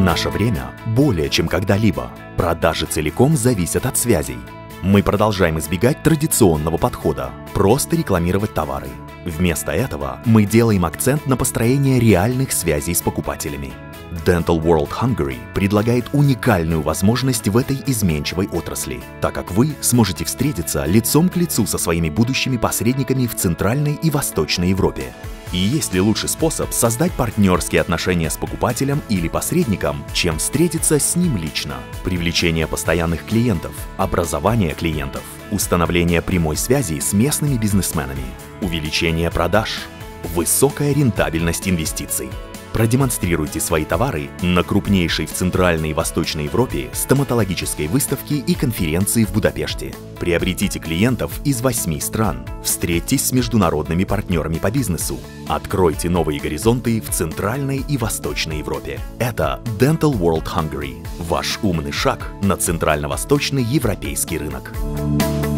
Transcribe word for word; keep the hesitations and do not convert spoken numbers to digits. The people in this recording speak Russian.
наше время более чем когда-либо продажи целиком зависят от связей. Мы продолжаем избегать традиционного подхода – просто рекламировать товары. Вместо этого мы делаем акцент на построение реальных связей с покупателями. Dental World Hungary предлагает уникальную возможность в этой изменчивой отрасли, так как вы сможете встретиться лицом к лицу со своими будущими посредниками в Центральной и Восточной Европе. И есть ли лучший способ создать партнерские отношения с покупателем или посредником, чем встретиться с ним лично? Привлечение постоянных клиентов, образование клиентов, установление прямой связи с местными бизнесменами, увеличение продаж, высокая рентабельность инвестиций. Продемонстрируйте свои товары на крупнейшей в Центральной и Восточной Европе стоматологической выставке и конференции в Будапеште. Приобретите клиентов из восьми стран. Встретьтесь с международными партнерами по бизнесу. Откройте новые горизонты в Центральной и Восточной Европе. Это Dental World Hungary – ваш умный шаг на центрально-восточный европейский рынок.